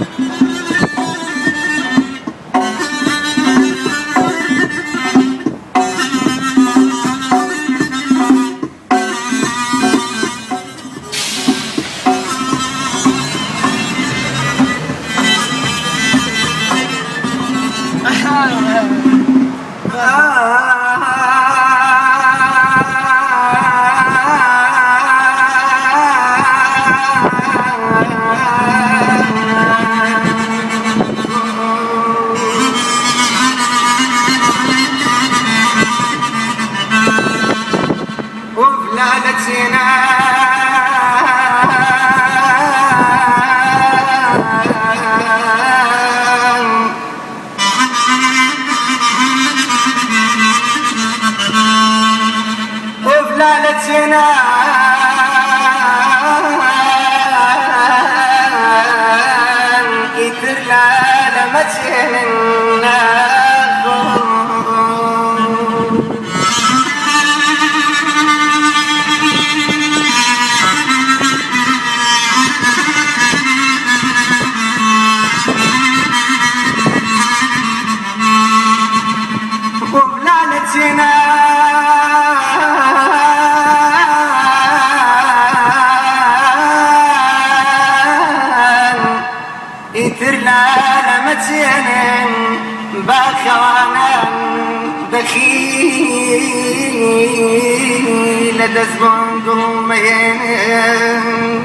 بخيل دزبون درومين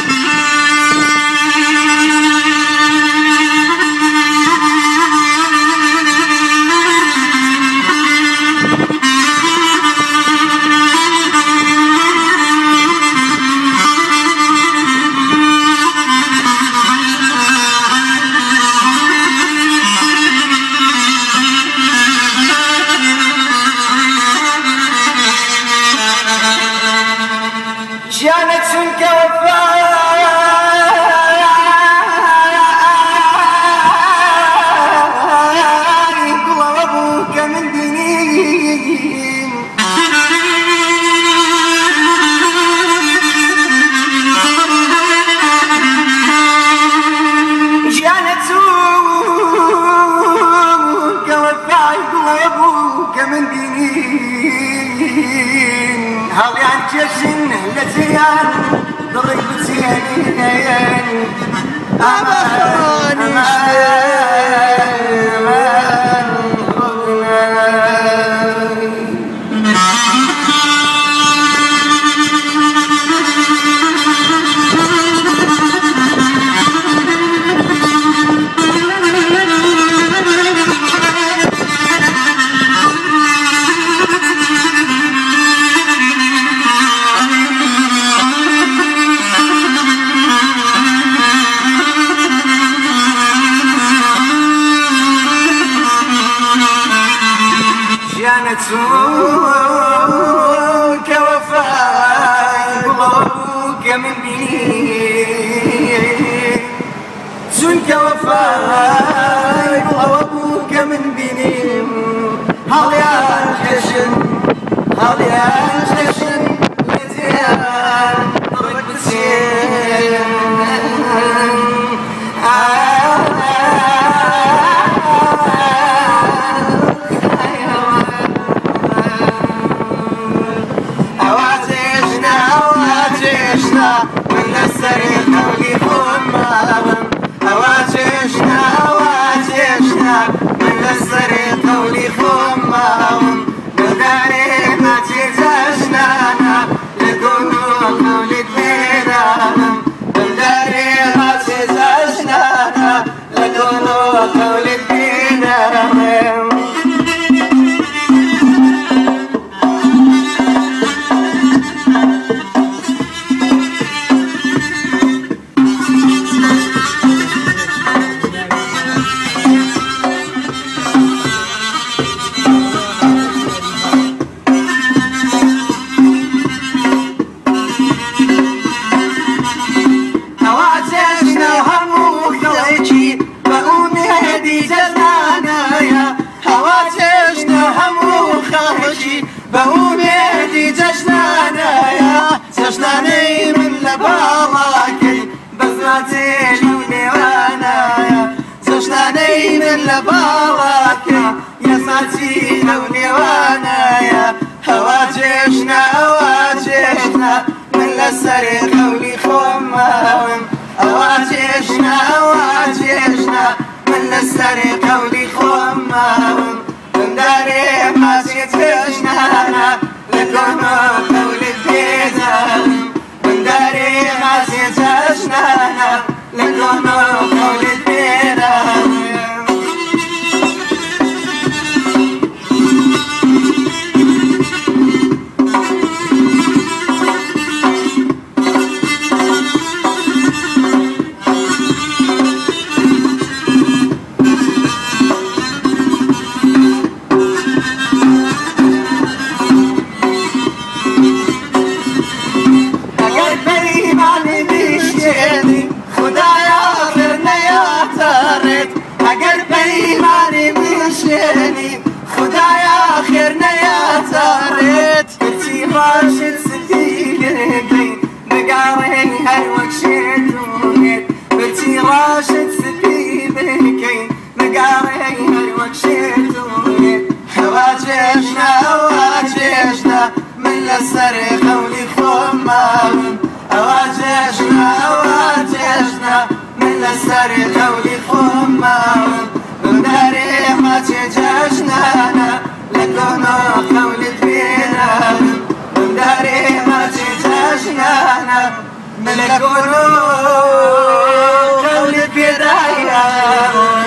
هاوي عن جشن لزيان ضرب زيانين أمان سوك وفاء قلوبك من بنين سوك وفاء قلوبك من بنين هل يا جشن هل يا جشن لزيان ضرب سين من السريق ولي فمهم بداري ما تجزنا لبالك يا ساتينا وليوانا يا هواجشنا هواجشنا من لسرق ولي خمام هواجشنا هواجشنا من لسرق ولي خمام من داري ما سيتشنا لكونو قولي بيزام من داري ما سيتشنا لكونو قولي بيزام خدايا خيرنا يا تاريت كتي راشد سديقي بقاري هالوكشيتونيت كتي راشد سديقي بقاري هالوكشيتونيت هواجشنا هواجشنا من لسرق ولي خمام هواجشنا هواجشنا من لسرق ولي خمام من داري ما تجاشنا لكونو قولي بينا من داري ما تجاشنا لكونو قولي بينا